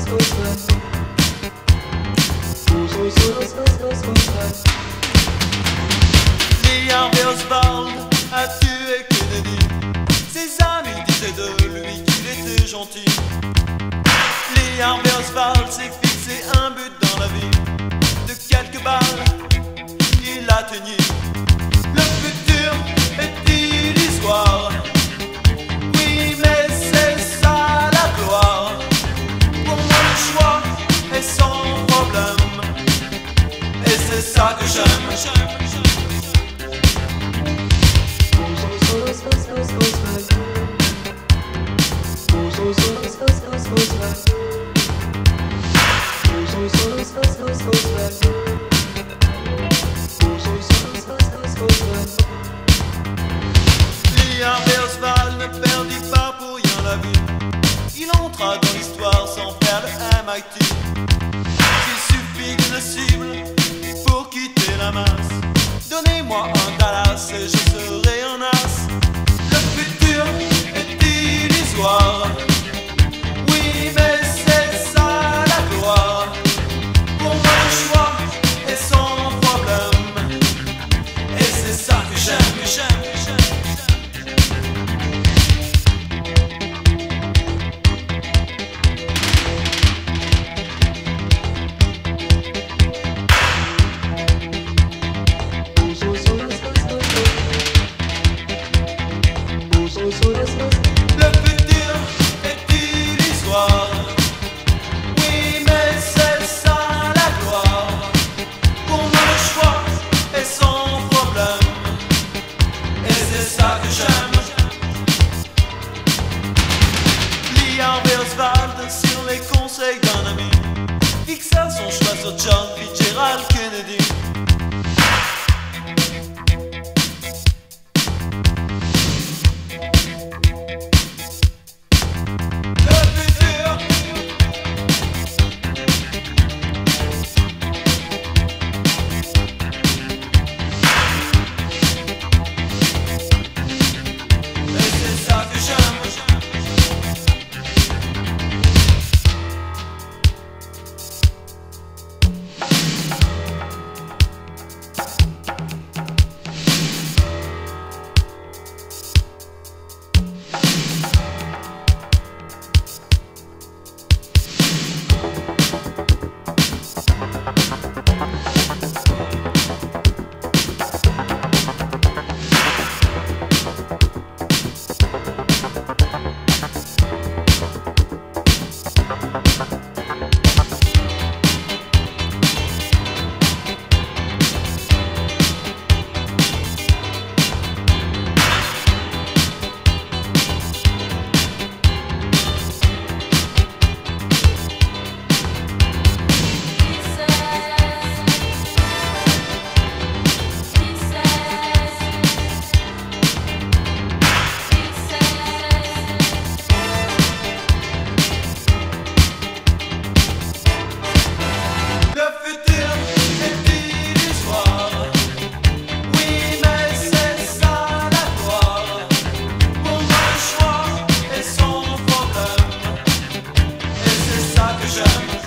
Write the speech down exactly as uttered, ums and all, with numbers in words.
Lee Harvey Oswald a tué Kennedy. Ses amis disaient de lui qu'il était gentil. Lee Harvey Oswald s'est fixé un but dans la vie. De quelques balles, il atteignit. Le futur est illusoire. Oui, mais c'est ça la gloire. Pour moi le choix est sans problème. Et c'est ça que j'aime. Lee Harvey Oswald ne perdit pas pour rien la vie. Il entra dans l'histoire sans faire le M I T. Il suffit d'une cible pour quitter la masse. Donnez-moi un Dallas et je serai un as. Le futur est illusoire. Oui, mais c'est ça la gloire. Pour moi le choix est sans problème. Et c'est ça que j'aime, que j'aime, que j'aime. Le futur est illusoire. Oui, mais c'est ça la gloire. Pour moi le choix est sans problème. Et c'est ça que j'aime. Lee Harvey Oswald, sur les conseils d'un ami, fixa son choix sur John Fitzgerald Kennedy. Zaza.